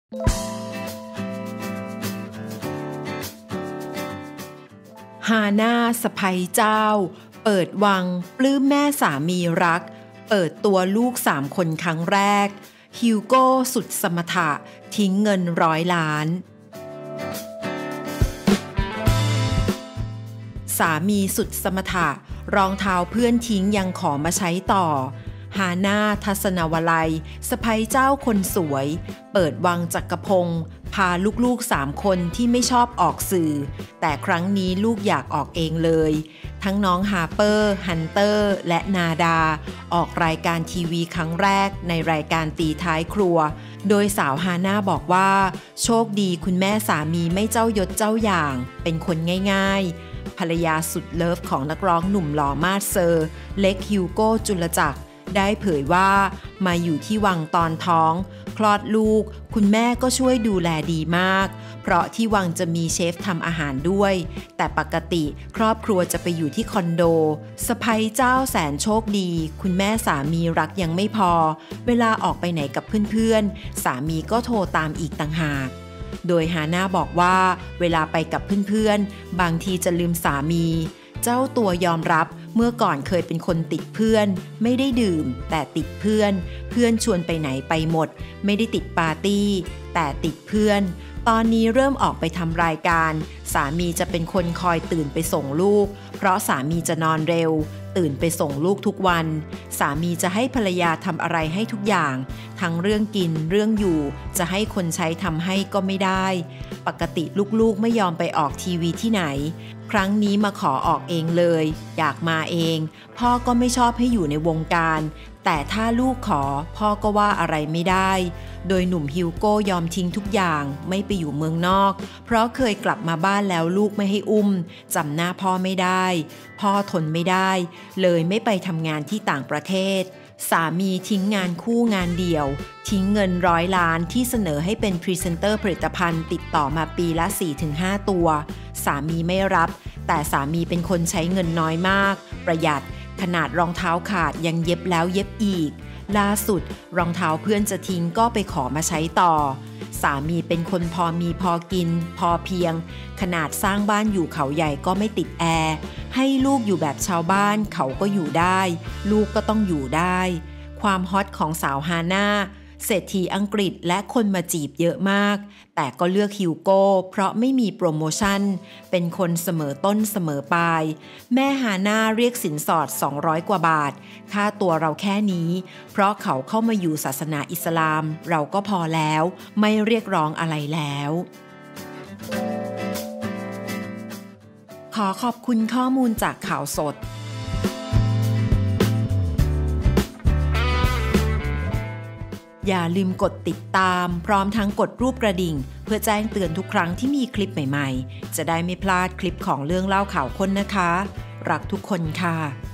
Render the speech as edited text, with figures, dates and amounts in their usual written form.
ฮาน่าสะใภ้เจ้าเปิดวังปลื้มแม่สามีรักเปิดตัวลูก3 คนครั้งแรกฮิวโก้สุดสมถะทิ้งเงิน100 ล้านสามีสุดสมถะรองเท้าเพื่อนทิ้งยังขอมาใช้ต่อฮาน่าทัศนวลัยสะใภ้เจ้าคนสวยเปิดวังจักรพงศ์พาลูกๆ3 คนที่ไม่ชอบออกสื่อแต่ครั้งนี้ลูกอยากออกเองเลยทั้งน้องฮาร์เปอร์ฮันเตอร์และนาดาออกรายการทีวีครั้งแรกในรายการตีท้ายครัวโดยสาวฮาน่าบอกว่าโชคดีคุณแม่สามีไม่เจ้ายศเจ้าอย่างเป็นคนง่ายๆภรรยาสุดเลิฟของนักร้องหนุ่มหล่อมาสเซอร์เล็กฮิวโก้จุลจักรได้เผยว่ามาอยู่ที่วังตอนท้องคลอดลูกคุณแม่ก็ช่วยดูแลดีมากเพราะที่วังจะมีเชฟทำอาหารด้วยแต่ปกติครอบครัวจะไปอยู่ที่คอนโดสะใภ้เจ้าแสนโชคดีคุณแม่สามีรักยังไม่พอเวลาออกไปไหนกับเพื่อนๆสามีก็โทรตามอีกต่างหากโดยฮาน่าบอกว่าเวลาไปกับเพื่อนๆบางทีจะลืมสามีเจ้าตัวยอมรับเมื่อก่อนเคยเป็นคนติดเพื่อนไม่ได้ดื่มแต่ติดเพื่อนชวนไปไหนไปหมดไม่ได้ติดปาร์ตี้แต่ติดเพื่อนตอนนี้เริ่มออกไปทำรายการสามีจะเป็นคนคอยตื่นไปส่งลูกเพราะสามีจะนอนเร็วตื่นไปส่งลูกทุกวันสามีจะให้ภรรยาทำอะไรให้ทุกอย่างทั้งเรื่องกินเรื่องอยู่จะให้คนใช้ทำให้ก็ไม่ได้ปกติลูกๆไม่ยอมไปออกทีวีที่ไหนครั้งนี้มาขอออกเองเลยอยากมาเองพ่อก็ไม่ชอบให้อยู่ในวงการแต่ถ้าลูกขอพ่อก็ว่าอะไรไม่ได้โดยหนุ่มฮิวโก้ยอมทิ้งทุกอย่างไม่ไปอยู่เมืองนอกเพราะเคยกลับมาบ้านแล้วลูกไม่ให้อุ้มจำหน้าพ่อไม่ได้พ่อทนไม่ได้เลยไม่ไปทำงานที่ต่างประเทศสามีทิ้งงานคู่งานเดี่ยวทิ้งเงิน100 ล้านที่เสนอให้เป็นพรีเซนเตอร์ผลิตภัณฑ์ติดต่อมาปีละ 4-5 ตัวสามีไม่รับแต่สามีเป็นคนใช้เงินน้อยมากประหยัดขนาดรองเท้าขาดยังเย็บแล้วเย็บอีกล่าสุดรองเท้าเพื่อนจะทิ้งก็ไปขอมาใช้ต่อสามีเป็นคนพอมีพอกินพอเพียงขนาดสร้างบ้านอยู่เขาใหญ่ก็ไม่ติดแอร์ให้ลูกอยู่แบบชาวบ้านเขาก็อยู่ได้ลูกก็ต้องอยู่ได้ความฮอตของสาวฮาน่าเศรษฐีอังกฤษและคนมาจีบเยอะมากแต่ก็เลือกฮิวโก้เพราะไม่มีโปรโมชั่นเป็นคนเสมอต้นเสมอปลายแม่ฮาน่าเรียกสินสอด200 กว่าบาทค่าตัวเราแค่นี้เพราะเขาเข้ามาอยู่ศาสนาอิสลามเราก็พอแล้วไม่เรียกร้องอะไรแล้วขอขอบคุณข้อมูลจากข่าวสดอย่าลืมกดติดตามพร้อมทั้งกดรูปกระดิ่งเพื่อแจ้งเตือนทุกครั้งที่มีคลิปใหม่ๆจะได้ไม่พลาดคลิปของเรื่องเล่าข่าวค้นนะคะรักทุกคนค่ะ